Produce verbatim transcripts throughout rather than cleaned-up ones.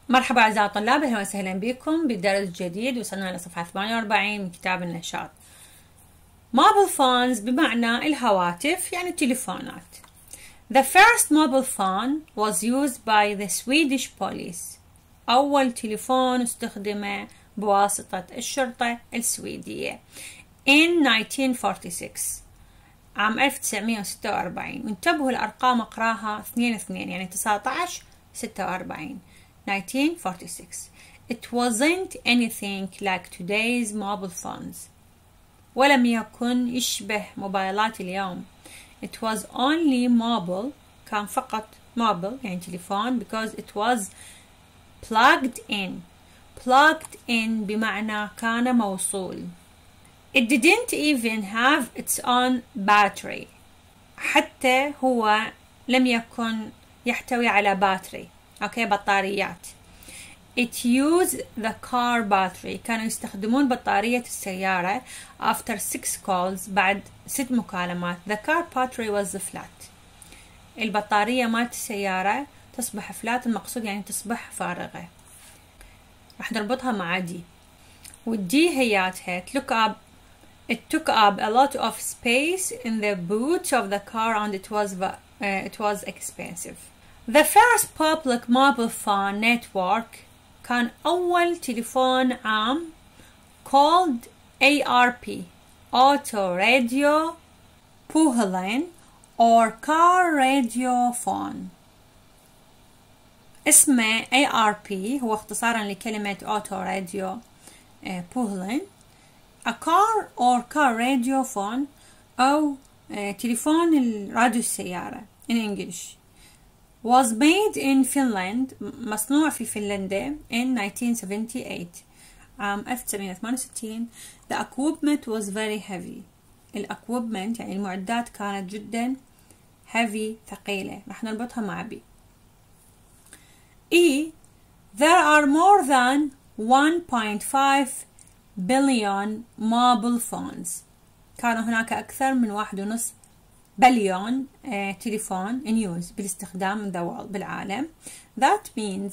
مرحبا أعزائي الطلاب، أهلا وسهلا بكم بالدرس الجديد. وصلنا لصفحة ثمانية وأربعين من كتاب النشاط. Mobile phones بمعنى الهواتف، يعني التليفونات. The first mobile phone was used by the Swedish police. أول تليفون استخدم بواسطة الشرطة السويدية in nineteen forty-six عام ألف وتسعمئة وستة وأربعين. وانتبهوا الأرقام أقراها اثنين اثنين، يعني تسعة عشر ستة وأربعين. nineteen forty-six. It wasn't anything like today's mobile phones. ولم يكن يشبه موبايلات اليوم. It was only mobile. كان فقط mobile يعني تليفون because it was plugged in. plugged in بمعنى كان موصول. It didn't even have its own battery. حتى هو لم يكن يحتوي على باتري. اوكي بطاريات. It used the car battery. كانوا يستخدمون بطارية السيارة after six calls بعد ست مكالمات. The car battery was flat. البطارية مالت السيارة تصبح فلات، المقصود يعني تصبح فارغة. راح نربطها مع دي، والدي هياتها took up it took up a lot of space in the boot of the car and it was uh, it was expensive. The first public mobile phone network كان أول تليفون عام called A R P Auto Radio Puhelin or Car Radio Phone. اسمه A R P هو اختصارا لكلمة Auto Radio Puhelin. A car or car radio phone أو تليفون الراديو السيارة in English. was made in Finland. مصنوع في فنلندا in nineteen seventy-eight عام ألف وتسعمئة وثمانية وستين. The equipment was very heavy. الأكويبمنت يعني المعدات كانت جدا heavy ثقيلة. راح نربطها مع بي. E. There are more than one point five billion mobile phones. كان هناك أكثر من واحد ونص بليون آه، تليفون in use بالاستخدام in the world بالعالم. That means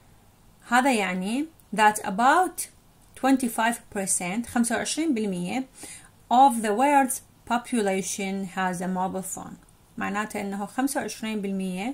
هذا يعني that about twenty-five percent خمسة وعشرين بالمئة of the world's population has a mobile phone. معناته أنه خمسة وعشرين بالمئة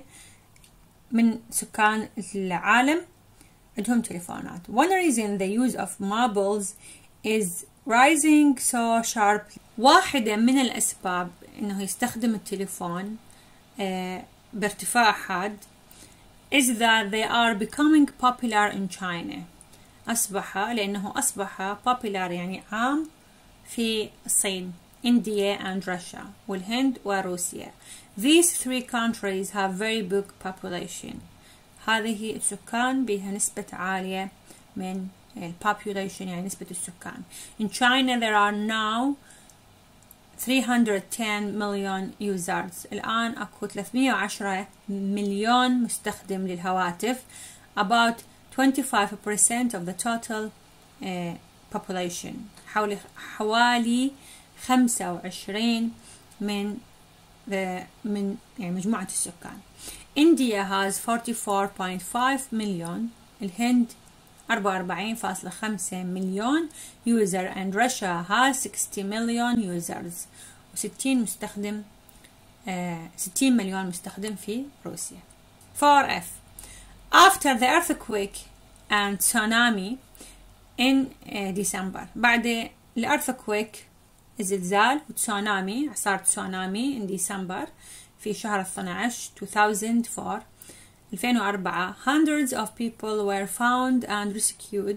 من سكان العالم عندهم تليفونات. One reason the use of mobiles is rising so sharply. واحدة من الأسباب إنه يستخدم التليفون آه بارتفاع حاد is that they are becoming popular in China. أصبح لأنه أصبح popular يعني عام في الصين India and Russia والهند وروسيا. These three countries have very big population. هذه السكان بها نسبة عالية من population يعني نسبة السكان. In China there are now three hundred ten million users. الآن أكو ثلاثمئة وعشرة مليون مستخدم للهواتف. About twenty-five percent of the total uh, population. حوالي حوالي خمسة وعشرين من the من يعني مجموعة السكان. India has forty-four point five million. الهند أربعة وأربعين فاصلة خمسة مليون user and Russia has sixty million users. وستين مستخدم آه ستين مليون مستخدم في روسيا. four F. After the earthquake and tsunami in uh, December. بعد الأرثكويك الزلزال وتسونامي إعصار تسونامي in December في شهر اثني عشر two thousand four ألفين وأربعة. hundreds of people were found and rescued.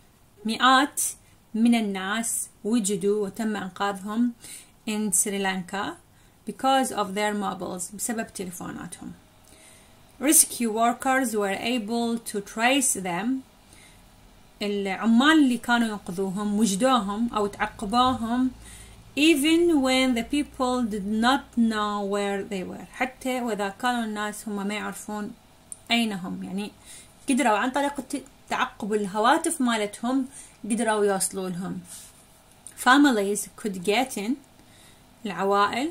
مئات من الناس وجدوا وتم إنقاذهم in سريلانكا because of their mobiles بسبب تليفوناتهم. rescue workers were able to trace them. العمال اللي كانوا ينقذوهم وجدوهم أو تعقبوهم even when the people did not know where they were. حتى وإذا كانوا الناس هم ما يعرفون أين هم، يعني قدروا عن طريق تعقب الهواتف مالتهم قدروا يوصلوا لهم. families could get in. العوائل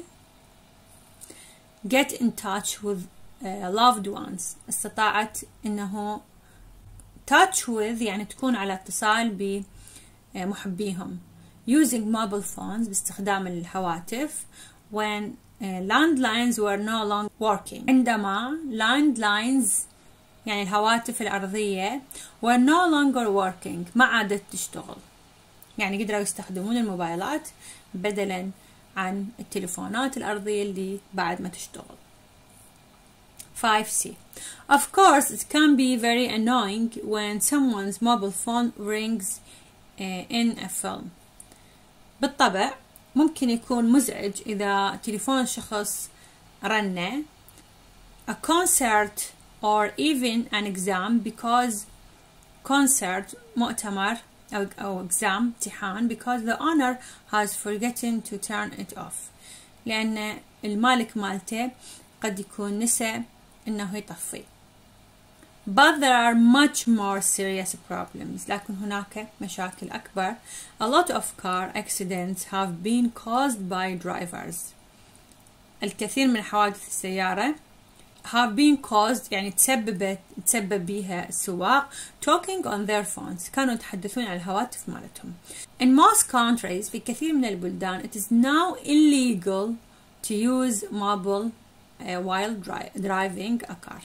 get in touch with uh, loved ones. استطاعت إنه touch with يعني تكون على اتصال بمحبيهم. using mobile phones باستخدام الهواتف when uh, landlines were no longer working. عندما landlines يعني الهواتف الأرضية were no longer working ما عادت تشتغل، يعني قدروا يستخدمون الموبايلات بدلا عن التليفونات الأرضية اللي بعد ما تشتغل. five C. Of course it can be very annoying when someone's mobile phone rings uh, in a film. بالطبع ممكن يكون مزعج إذا تليفون شخص رنة a concert or even an exam because concert مؤتمر أو, أو exam امتحان because the owner has forgotten to turn it off لأن المالك مالته قد يكون نسى إنه يطفي. But there are much more serious problems. لكن هناك مشاكل أكبر. A lot of car accidents have been caused by drivers. الكثير من حوادث السيارة have been caused يعني تسببت تسبب بها السواق talking on their phones كانوا يتحدثون عن الهواتف مالتهم. In most countries في كثير من البلدان it is now illegal to use mobile uh, while dri driving a car.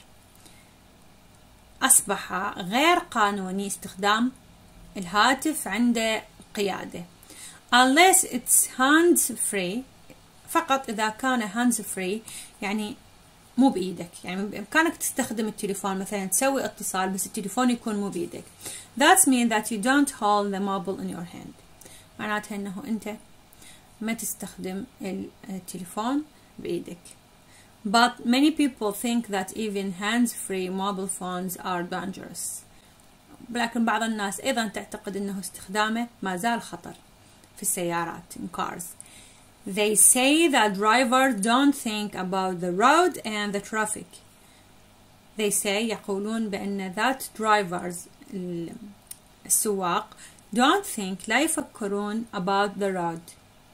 أصبح غير قانوني استخدام الهاتف عند القيادة unless it's hands free فقط إذا كان hands free يعني مو بإيدك، يعني بإمكانك تستخدم التليفون مثلا تسوي اتصال بس التليفون يكون مو بإيدك. That means that you don't hold the mobile in your hand. معناتها إنه أنت ما تستخدم التليفون بإيدك. But many people think that even hands-free mobile phones are dangerous. لكن بعض الناس أيضا تعتقد أنه استخدامه ما زال خطر في السيارات in cars. They say that drivers don't think about the road and the traffic. They say يقولون بأن that drivers السواق don't think لا يفكرون about the road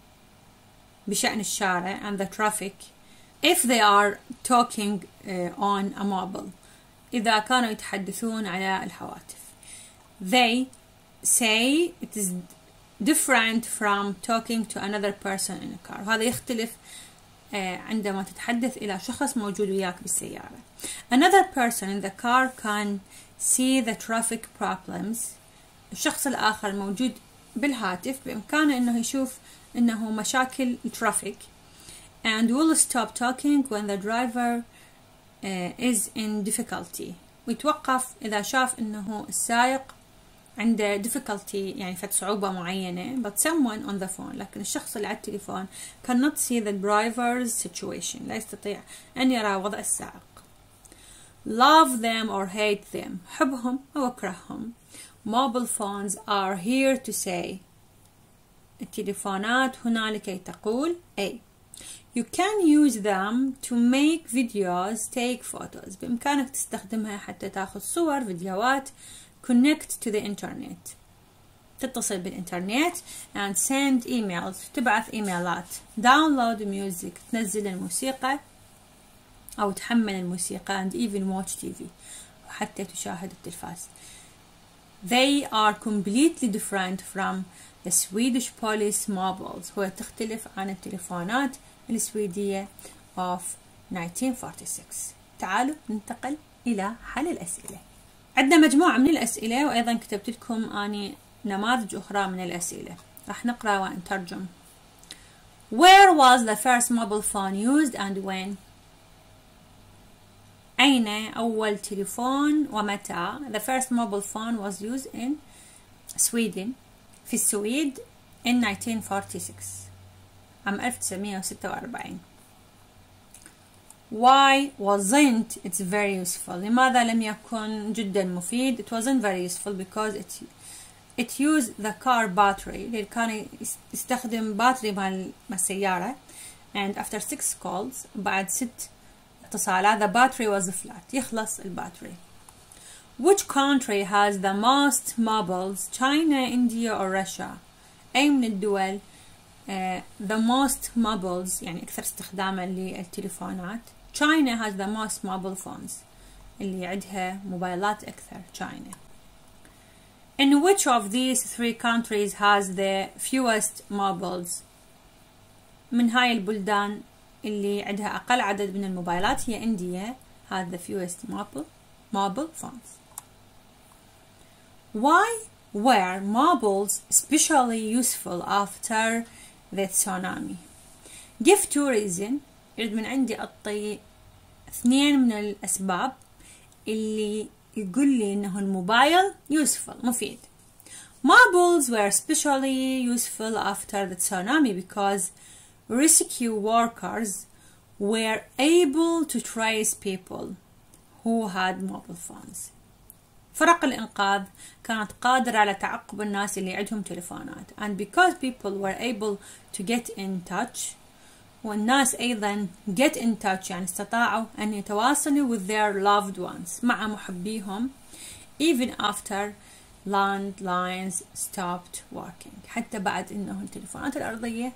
بشأن الشارع and the traffic if they are talking uh, on a mobile إذا كانوا يتحدثون على الهواتف. They say it is different from talking to another person in a car. هذا يختلف uh, عندما تتحدث إلى شخص موجود وياك بالسيارة. Another person in the car can see the traffic problems. الشخص الآخر الموجود بالهاتف بإمكانه إنه يشوف إنه مشاكل الترافيك and will stop talking when the driver uh, is in difficulty. ويتوقف إذا شاف إنه السائق عنده difficulty يعني فد صعوبة معينة but someone on the phone لكن الشخص اللي على التليفون cannot see the driver's situation لا يستطيع أن يرى وضع السائق. Love them or hate them حبهم أو أكرههم. Mobile phones are here to say التليفونات هنا لكي تقول A. You can use them to make videos, take photos. بإمكانك تستخدمها حتى تأخذ صور فيديوهات. Connect to the internet. تتصل بالإنترنت and send emails. تبعث إيميلات. Download music. تنزل الموسيقى أو تحمل الموسيقى and even watch تي في. وحتى تشاهد التلفاز. They are completely different from the Swedish police mobiles. هو تختلف عن التليفونات السويدية of nineteen forty-six. تعالوا ننتقل إلى حل الأسئلة. عندنا مجموعة من الأسئلة وأيضا كتبت لكم أني نماذج أخرى من الأسئلة راح نقرأ ونترجم. Where was the first mobile phone used and when? أين أول تليفون ومتى؟ The first mobile phone was used in Sweden في السويد in nineteen forty-six عام ألف وتسعمئة وستة وأربعين. Why wasn't it very useful? لماذا لم يكن جدا مفيد؟ It wasn't very useful because it it used the car battery. اللي كان يستخدم باتري مال السيارة and after six calls بعد ست اتصالات the battery was flat. يخلص الباتري. Which country has the most mobiles? China, India or Russia? أي من الدول uh, the most mobiles يعني أكثر استخداما للتليفونات؟ China has the most mobile phones. اللي عندها موبايلات أكثر China. In which of these three countries has the fewest mobiles? من هاي البلدان اللي عندها أقل عدد من الموبايلات هي إنديا has the fewest mobile, mobile phones. Why were mobiles especially useful after the tsunami? Give two reasons. يريد من عندي أعطي اثنين من الأسباب اللي يقول لي إنه الموبايل useful مفيد. Mobiles were especially useful after the tsunami because rescue workers were able to trace people who had mobile phones. فرق الإنقاذ كانت قادرة على تعقب الناس اللي عندهم تلفونات. And because people were able to get in touch, والناس أيضا get in touch يعني استطاعوا أن يتواصلوا with their loved ones مع محبيهم even after landlines stopped working. حتى بعد إنه التلفونات الأرضية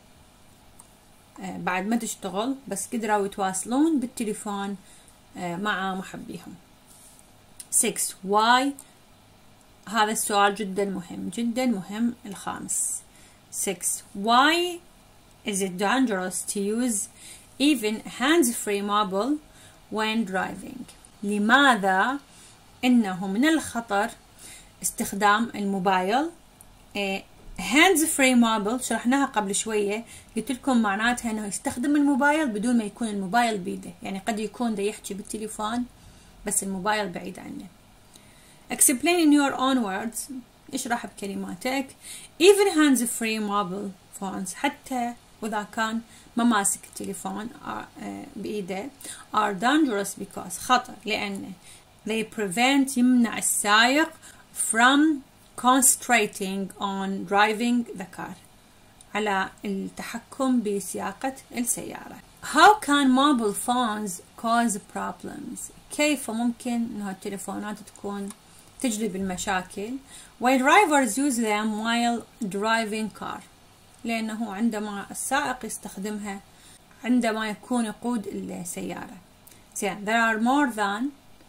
بعد ما تشتغل بس قدروا يتواصلون بالتليفون مع محبيهم. six. Why؟ هذا السؤال جدا مهم جدا مهم. الخامس. six. Why is it dangerous to use even hands-free mobile when driving? لماذا إنه من الخطر استخدام الموبايل؟ hands free mobile شرحناها قبل شوية، قلت لكم معناتها انه يستخدم الموبايل بدون ما يكون الموبايل بيده، يعني قد يكون دا يحكي بالتليفون بس الموبايل بعيد عنه. Explain in your own words. اشرح بكلماتك. Even hands free mobile phones حتى وإذا كان ما ماسك التليفون بإيده are dangerous because خطر لأن they prevent يمنع السائق from concentrating on driving the car على التحكم بسياقة السيارة. How can mobile phones cause problems? كيف ممكن إنه التليفونات تكون تجلب المشاكل؟ Why drivers use them while driving car؟ لأنه عندما السائق يستخدمها عندما يكون يقود السيارة. زين. There are more than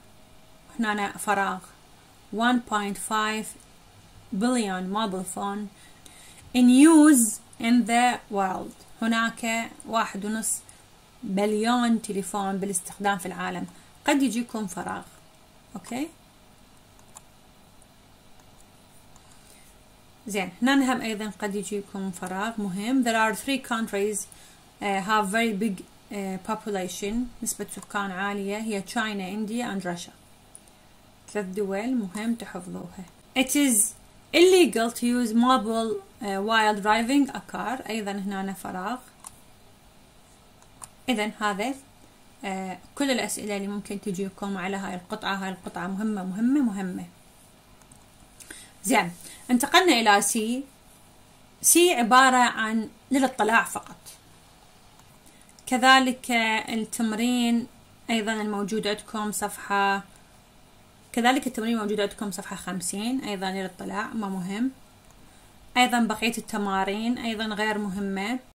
هنا فراغ one point five billion mobile phone in use in the world. هناك واحد ونص بليون تليفون بالاستخدام في العالم. قد يجيكم فراغ. اوكي زين. هنا نهم ايضا قد يجيكم فراغ مهم. There are three countries uh, have very big uh, population نسبة سكان عالية هي China, India and Russia. ثلاث دول مهم تحفظوها. It is illegal to use mobile uh, while driving a car. أيضا هنا فراغ. إذن هذا uh, كل الأسئلة اللي ممكن تجيكم على هاي القطعة. هاي القطعة مهمة مهمة مهمة. زين. انتقلنا إلى سي. سي عبارة عن للاطلاع فقط. كذلك التمرين أيضا الموجود عندكم صفحة كذلك التمرين موجود عندكم صفحة خمسين أيضا للاطلاع ما مهم. أيضا بقية التمارين أيضا غير مهمة.